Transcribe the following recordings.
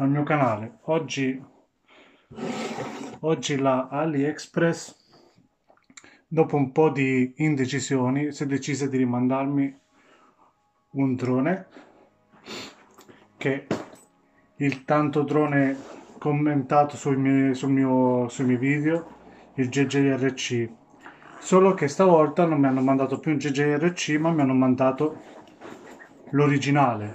al mio canale. Oggi la AliExpress, dopo un po' di indecisioni, si è decisa di rimandarmi un drone che il tanto drone commentato sui miei video, il JJRC. Solo che stavolta non mi hanno mandato più un JJRC, ma mi hanno mandato l'originale.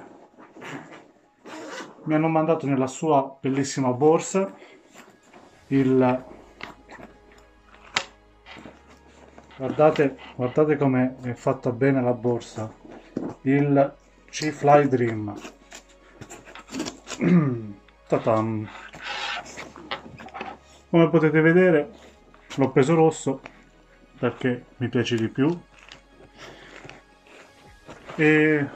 Mi hanno mandato nella sua bellissima borsa il... guardate come è fatta bene la borsa. Il C-Fly Dream. Ta-tam. Come potete vedere, l'ho preso rosso perché mi piace di più. E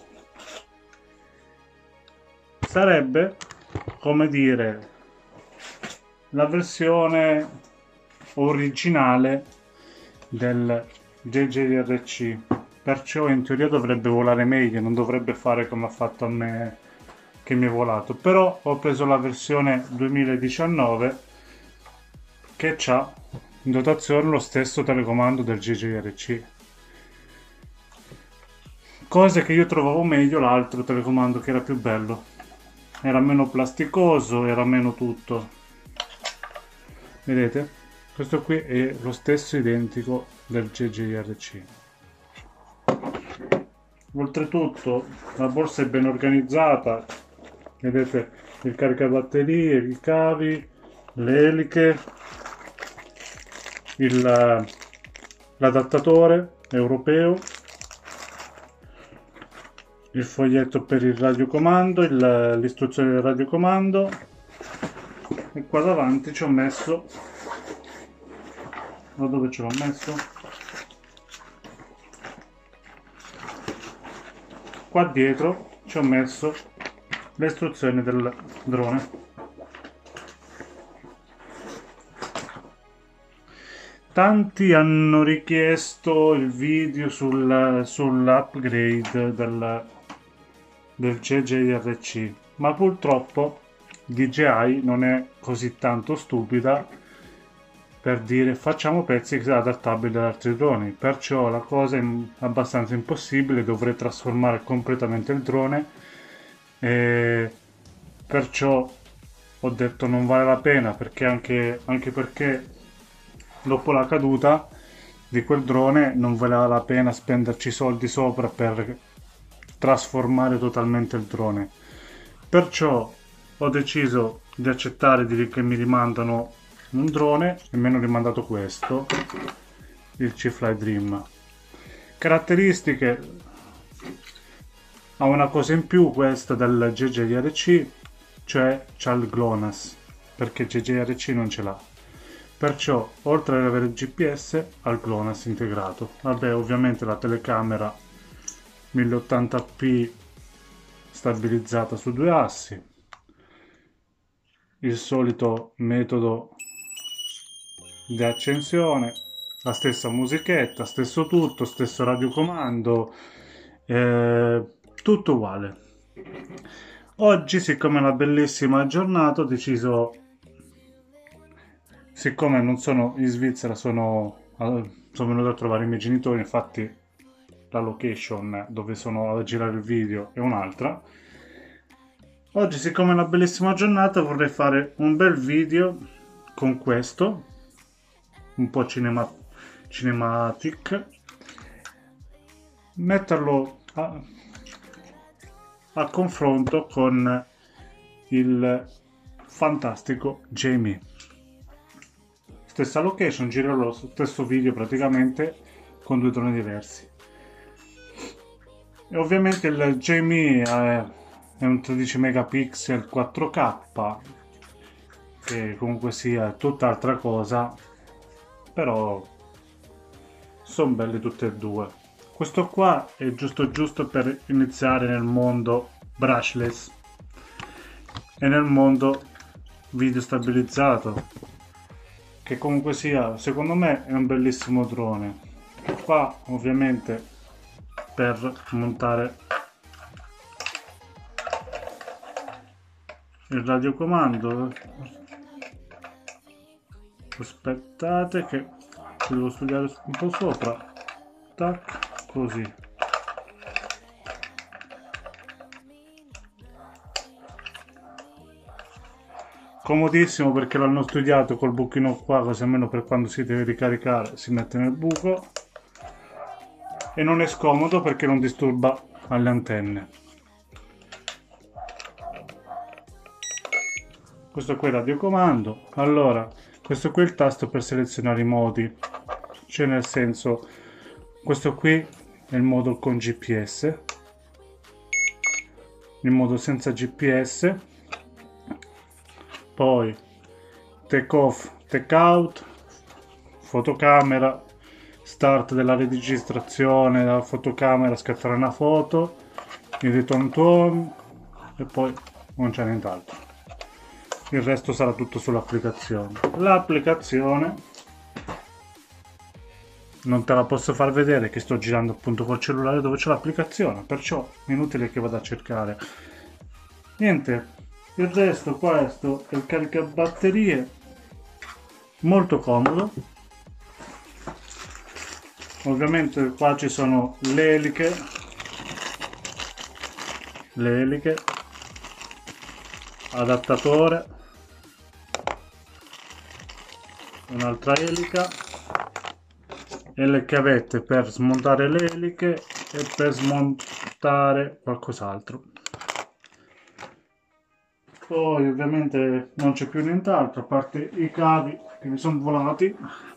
sarebbe, come dire, la versione originale del JJRC, perciò in teoria dovrebbe volare meglio, non dovrebbe fare come ha fatto a me che mi è volato. Però ho preso la versione 2019 che ha in dotazione lo stesso telecomando del JJRC, cose che io trovavo meglio l'altro telecomando, che era più bello, era meno plasticoso, era meno tutto. Vedete? Questo qui è lo stesso identico del JJRC. Oltretutto la borsa è ben organizzata, vedete il caricabatterie, i cavi, le eliche, l'adattatore europeo, il foglietto per il radiocomando, l'istruzione del radiocomando, e qua davanti ci ho messo, da dove ce l'ho messo? Qua dietro ci ho messo le istruzioni del drone. Tanti hanno richiesto il video sull'upgrade del JJRC, ma purtroppo DJI non è così tanto stupida per dire facciamo pezzi adattabili ad altri droni, perciò la cosa è abbastanza impossibile, dovrei trasformare completamente il drone, e perciò ho detto non vale la pena, perché anche perché dopo la caduta di quel drone non valeva la pena spenderci soldi sopra per trasformare totalmente il drone. Perciò ho deciso di accettare che mi rimandano un drone, e mi hanno rimandato questo, il C-Fly Dream. Caratteristiche: ha una cosa in più questa del JJRC, cioè c'ha il GLONASS, perché il JJRC non ce l'ha. Perciò, oltre ad avere il GPS, ha il GLONASS integrato. Vabbè, ovviamente la telecamera 1080p stabilizzata su due assi, il solito metodo di accensione, la stessa musichetta, stesso tutto, stesso radiocomando, tutto uguale. Oggi, siccome è una bellissima giornata, ho deciso, siccome non sono in Svizzera, sono venuto a trovare i miei genitori, infatti la location dove sono a girare il video è un'altra. Oggi, siccome è una bellissima giornata, vorrei fare un bel video con questo, un po' cinematic, metterlo a confronto con il fantastico Jamie. Stessa location, girerò lo stesso video praticamente con due droni diversi. E ovviamente il Jamie è un 13 megapixel 4K, che comunque sia tutt'altra cosa, però sono belli tutti e due. Questo qua è giusto per iniziare nel mondo brushless e nel mondo video stabilizzato, che comunque sia, secondo me è un bellissimo drone. Qua ovviamente per montare il radiocomando. Aspettate che ci devo studiare un po' sopra. Tac, così. Comodissimo perché l'hanno studiato col buchino qua, così almeno per quando si deve ricaricare si mette nel buco. E non è scomodo perché non disturba alle antenne. Questo qui è il radiocomando. Allora, questo qui è il tasto per selezionare i modi, cioè nel senso, questo qui è il modo con GPS, il modo senza GPS, poi take off, take out, fotocamera, start della registrazione, la fotocamera, scattare una foto, il return to e poi non c'è nient'altro. Il resto sarà tutto sull'applicazione. L'applicazione non te la posso far vedere che sto girando appunto col cellulare dove c'è l'applicazione, perciò è inutile che vada a cercare. Niente, il resto, questo è il caricabatterie, molto comodo. Ovviamente qua ci sono le eliche, adattatore, un'altra elica e le chiavette per smontare le eliche e per smontare qualcos'altro. Poi ovviamente non c'è più nient'altro a parte i cavi che mi sono volati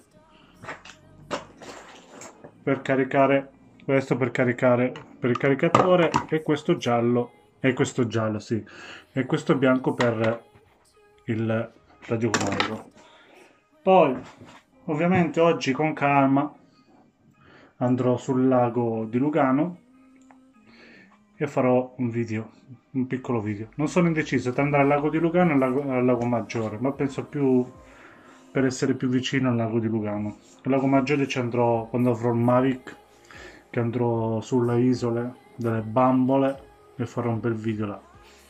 per caricare, questo per caricare per il caricatore e questo giallo sì, e questo bianco per il radiocomando. Poi ovviamente oggi con calma andrò sul lago di Lugano e farò un piccolo video. Non sono indeciso tra andare al lago di Lugano e al lago Maggiore, ma penso più per essere più vicino al lago di Lugano. Al lago Maggiore ci andrò quando avrò il Mavic, che andrò sulle isole delle bambole e farò un bel video là.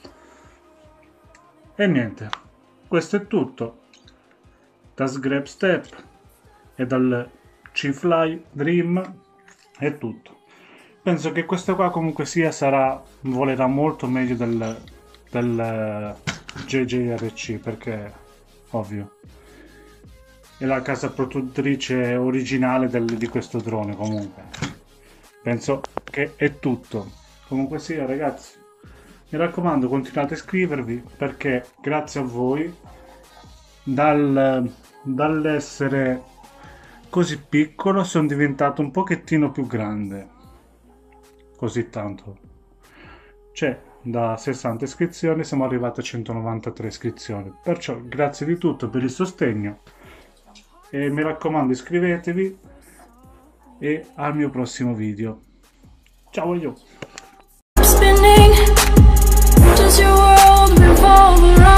E niente, questo è tutto da Scrap Step e dal C-Fly Dream è tutto. Penso che questo qua comunque sia volerà molto meglio del JJRC, perché ovvio è la casa produttrice originale di questo drone. Comunque penso che è tutto. Comunque sia ragazzi, mi raccomando continuate a iscrivervi, perché grazie a voi dall'essere così piccolo sono diventato un pochettino più grande, così tanto, cioè da 60 iscrizioni siamo arrivati a 193 iscrizioni, perciò grazie di tutto per il sostegno e mi raccomando iscrivetevi e al mio prossimo video. Ciao io.